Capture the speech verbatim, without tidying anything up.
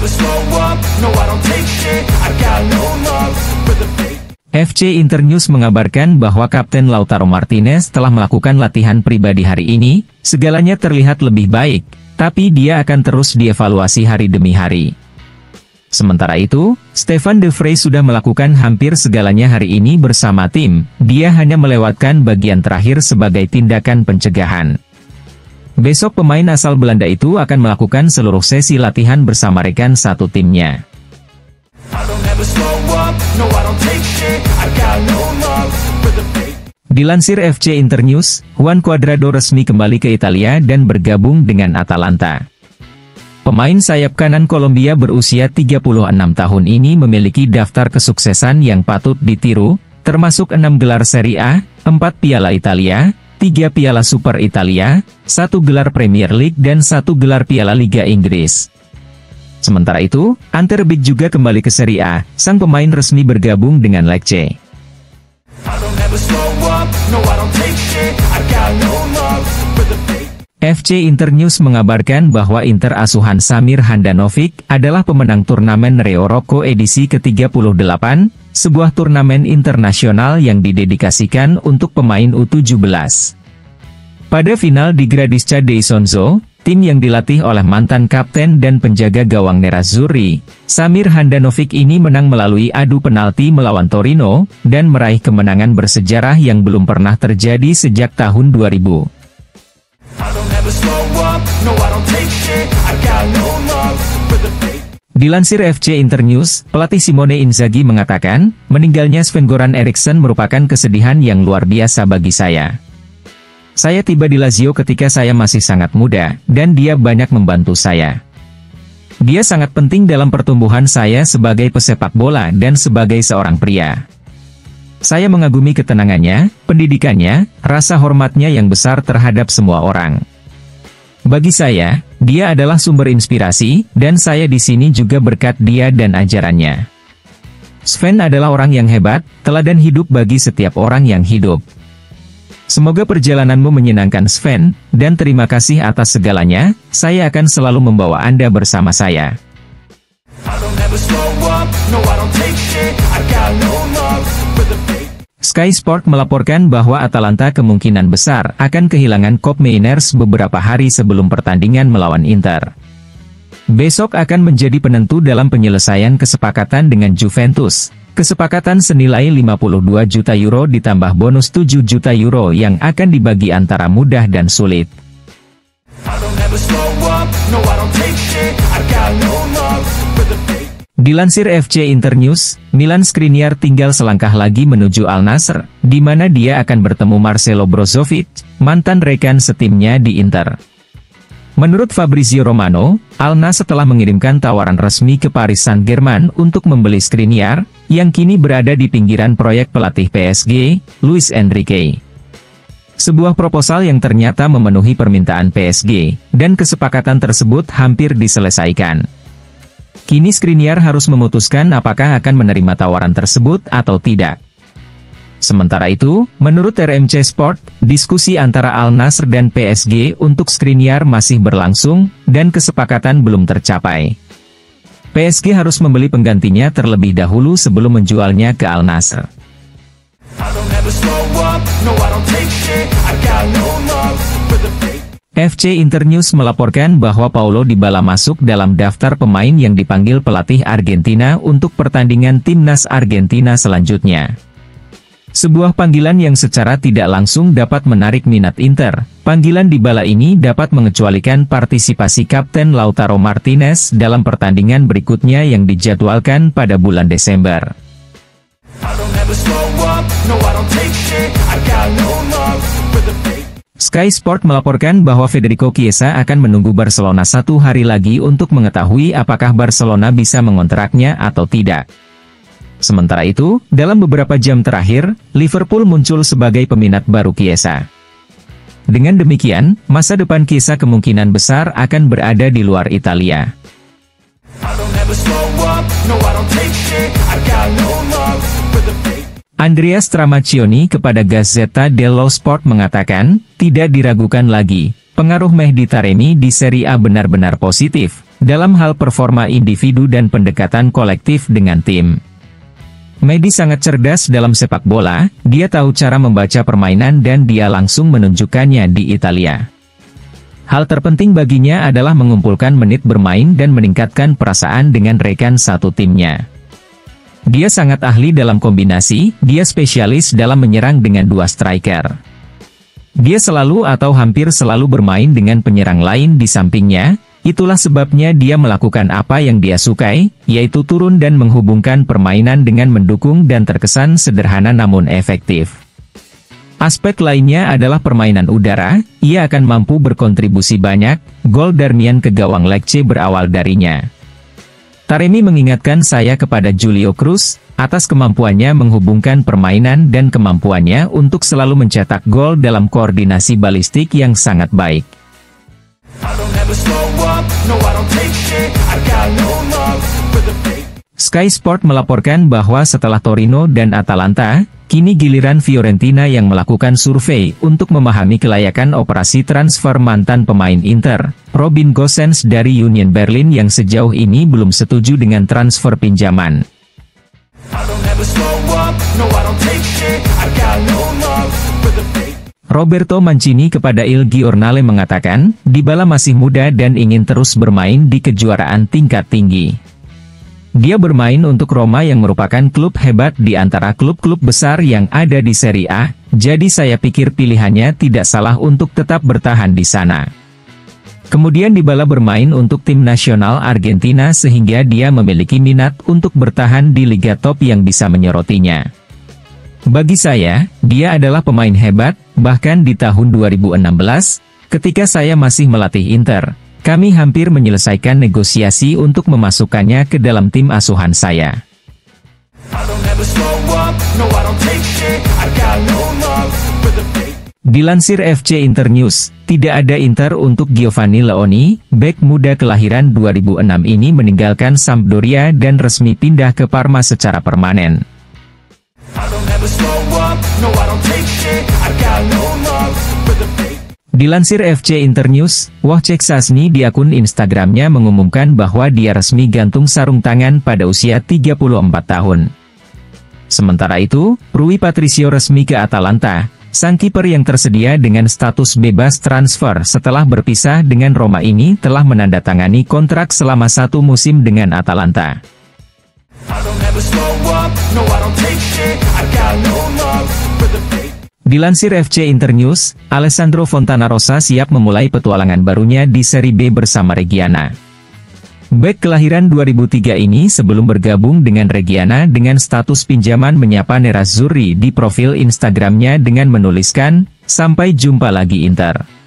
F C Internews mengabarkan bahwa Kapten Lautaro Martinez telah melakukan latihan pribadi hari ini. Segalanya terlihat lebih baik, tapi dia akan terus dievaluasi hari demi hari. Sementara itu, Stefan de Vrij sudah melakukan hampir segalanya hari ini bersama tim. Dia hanya melewatkan bagian terakhir sebagai tindakan pencegahan. Besok pemain asal Belanda itu akan melakukan seluruh sesi latihan bersama rekan satu timnya. Dilansir F C Internews, Juan Cuadrado resmi kembali ke Italia dan bergabung dengan Atalanta. Pemain sayap kanan Kolombia berusia tiga puluh enam tahun ini memiliki daftar kesuksesan yang patut ditiru, termasuk enam gelar Serie A, empat Piala Italia, tiga Piala Super Italia, satu gelar Premier League dan satu gelar Piala Liga Inggris. Sementara itu, Ante Rebic juga kembali ke Serie A, sang pemain resmi bergabung dengan Lecce. F C Internews mengabarkan bahwa Inter asuhan Samir Handanovic adalah pemenang turnamen Reo Rocco edisi ke tiga puluh delapan, sebuah turnamen internasional yang didedikasikan untuk pemain U tujuh belas. Pada final di Gradisca dei Sonzo, tim yang dilatih oleh mantan kapten dan penjaga gawang Nerazzurri, Samir Handanovic ini menang melalui adu penalti melawan Torino, dan meraih kemenangan bersejarah yang belum pernah terjadi sejak tahun dua ribu. Dilansir F C Internews, pelatih Simone Inzaghi mengatakan, meninggalnya Sven-Goran Eriksson merupakan kesedihan yang luar biasa bagi saya. Saya tiba di Lazio ketika saya masih sangat muda, dan dia banyak membantu saya. Dia sangat penting dalam pertumbuhan saya sebagai pesepak bola dan sebagai seorang pria. Saya mengagumi ketenangannya, pendidikannya, rasa hormatnya yang besar terhadap semua orang. Bagi saya, dia adalah sumber inspirasi, dan saya di sini juga berkat dia dan ajarannya. Sven adalah orang yang hebat, teladan hidup bagi setiap orang yang hidup. Semoga perjalananmu menyenangkan Sven, dan terima kasih atas segalanya, saya akan selalu membawa Anda bersama saya. Sky Sport melaporkan bahwa Atalanta kemungkinan besar akan kehilangan Koop Meiners beberapa hari sebelum pertandingan melawan Inter. Besok akan menjadi penentu dalam penyelesaian kesepakatan dengan Juventus. Kesepakatan senilai lima puluh dua juta euro ditambah bonus tujuh juta euro yang akan dibagi antara mudah dan sulit. Dilansir F C Internews, Milan Skriniar tinggal selangkah lagi menuju Al Nassr, di mana dia akan bertemu Marcelo Brozovic, mantan rekan setimnya di Inter. Menurut Fabrizio Romano, Al Nassr telah mengirimkan tawaran resmi ke Paris Saint-Germain untuk membeli Skriniar, yang kini berada di pinggiran proyek pelatih P S G, Luis Enrique. Sebuah proposal yang ternyata memenuhi permintaan P S G, dan kesepakatan tersebut hampir diselesaikan. Kini Skriniar harus memutuskan apakah akan menerima tawaran tersebut atau tidak. Sementara itu, menurut R M C Sport, diskusi antara Al Nassr dan P S G untuk Skriniar masih berlangsung, dan kesepakatan belum tercapai. P S G harus membeli penggantinya terlebih dahulu sebelum menjualnya ke Al Nassr. F C Internews melaporkan bahwa Paulo Dybala masuk dalam daftar pemain yang dipanggil pelatih Argentina untuk pertandingan timnas Argentina selanjutnya. Sebuah panggilan yang secara tidak langsung dapat menarik minat Inter. Panggilan Dybala ini dapat mengecualikan partisipasi Kapten Lautaro Martinez dalam pertandingan berikutnya yang dijadwalkan pada bulan Desember. Sky Sport melaporkan bahwa Federico Chiesa akan menunggu Barcelona satu hari lagi untuk mengetahui apakah Barcelona bisa mengontraknya atau tidak. Sementara itu, dalam beberapa jam terakhir, Liverpool muncul sebagai peminat baru Chiesa. Dengan demikian, masa depan Chiesa kemungkinan besar akan berada di luar Italia. Andrea Stramaccioni kepada Gazzetta dello Sport mengatakan, tidak diragukan lagi, pengaruh Mehdi Taremi di Serie A benar-benar positif, dalam hal performa individu dan pendekatan kolektif dengan tim. Mehdi sangat cerdas dalam sepak bola, dia tahu cara membaca permainan dan dia langsung menunjukkannya di Italia. Hal terpenting baginya adalah mengumpulkan menit bermain dan meningkatkan perasaan dengan rekan satu timnya. Dia sangat ahli dalam kombinasi, dia spesialis dalam menyerang dengan dua striker. Dia selalu atau hampir selalu bermain dengan penyerang lain di sampingnya. Itulah sebabnya dia melakukan apa yang dia sukai, yaitu turun dan menghubungkan permainan dengan mendukung dan terkesan sederhana namun efektif. Aspek lainnya adalah permainan udara, ia akan mampu berkontribusi banyak, gol Darmian ke gawang Lecce berawal darinya. Taremi mengingatkan saya kepada Julio Cruz, atas kemampuannya menghubungkan permainan dan kemampuannya untuk selalu mencetak gol dalam koordinasi balistik yang sangat baik. Sky Sport melaporkan bahwa setelah Torino dan Atalanta, kini giliran Fiorentina yang melakukan survei untuk memahami kelayakan operasi transfer mantan pemain Inter, Robin Gosens dari Union Berlin yang sejauh ini belum setuju dengan transfer pinjaman. Roberto Mancini kepada Il Giornale mengatakan, Dybala masih muda dan ingin terus bermain di kejuaraan tingkat tinggi. Dia bermain untuk Roma yang merupakan klub hebat di antara klub-klub besar yang ada di Serie A, jadi saya pikir pilihannya tidak salah untuk tetap bertahan di sana. Kemudian Dybala bermain untuk tim nasional Argentina sehingga dia memiliki minat untuk bertahan di liga top yang bisa menyorotinya. Bagi saya, dia adalah pemain hebat, bahkan di tahun dua ribu enam belas, ketika saya masih melatih Inter, kami hampir menyelesaikan negosiasi untuk memasukkannya ke dalam tim asuhan saya. Dilansir F C Internews, tidak ada Inter untuk Giovanni Leoni, bek muda kelahiran dua ribu enam ini meninggalkan Sampdoria dan resmi pindah ke Parma secara permanen. Dilansir F C Internews, Wojciech Szczęsny di akun Instagramnya mengumumkan bahwa dia resmi gantung sarung tangan pada usia tiga puluh empat tahun. Sementara itu, Rui Patricio resmi ke Atalanta, sang kiper yang tersedia dengan status bebas transfer setelah berpisah dengan Roma ini telah menandatangani kontrak selama satu musim dengan Atalanta. Dilansir F C Internews, Alessandro Fontanarossa siap memulai petualangan barunya di Serie B bersama Reggiana. Bek kelahiran dua ribu tiga ini sebelum bergabung dengan Reggiana dengan status pinjaman menyapa Nerazzurri di profil Instagramnya dengan menuliskan, "Sampai jumpa lagi Inter."